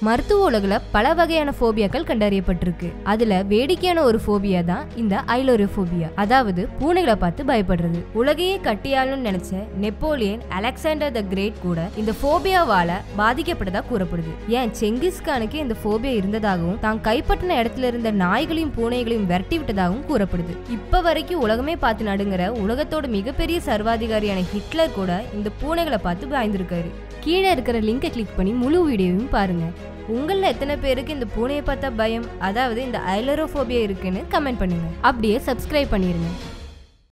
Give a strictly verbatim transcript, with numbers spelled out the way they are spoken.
மருத்துவ உலகில் பல வகையான ஃபோபியாக்கள் கண்டறியப்பட்டிருக்கு. அதுல வேடிக்கையான ஒரு ஃபோபியா தான் இந்த ஐலோரோஃபோபியா, அதாவது பூனைகளை பார்த்து பயப்படுறது. உலகையே கட்டியாளன்னு நினைச்ச நெப்போலியன் அலெக்சாண்டர் த கிரேட் கூட இந்த ஃபோபியாவால பாதிக்கப்பட்டதா கூறப்படுது. ஏன் செங்கிஸ்கானுக்கு இந்த ஃபோபியா இருந்ததாகவும் தான் கைப்பற்றின இடத்துல இருந்த நாய்களையும் பூனைகளையும் விரட்டி விட்டதாகவும் கூறப்படுது. இப்ப வரைக்கும் உலகமே பார்த்து நடுங்கிற உலகத்தோட மிகப்பெரிய சர்வாதிகாரியான ஹிட்லர் கூட இந்த பூனைகளை பார்த்து பயந்துருக்காரு. கீழே இருக்கிற லிங்கை கிளிக் பண்ணி முழு வீடியோவையும் பாருங்க. உங்களில் எத்தனை பேருக்கு இந்த பூனையை பார்த்தா பயம், அதாவது இந்த ஐலரோஃபோபியா இருக்குன்னு கமெண்ட் பண்ணுங்க. அப்படியே சப்ஸ்கிரைப் பண்ணிருங்க.